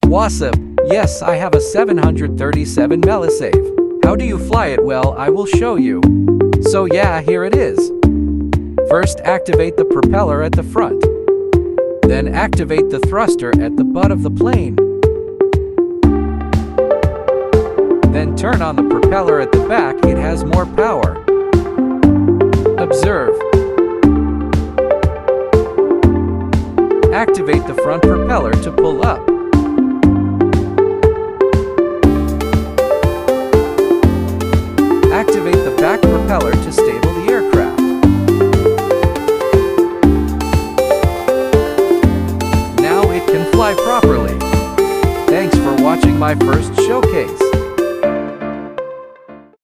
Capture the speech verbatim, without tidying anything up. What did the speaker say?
What's up? Yes, I have a seven hundred thirty-seven melon. How do you fly it? Well, I will show you. So yeah, here it is. First, activate the propeller at the front. Then activate the thruster at the butt of the plane. Then turn on the propeller at the back, it has more power. Observe. Activate the front propeller to pull up. Activate the back propeller to stable the aircraft. Now it can fly properly. Thanks for watching my first showcase.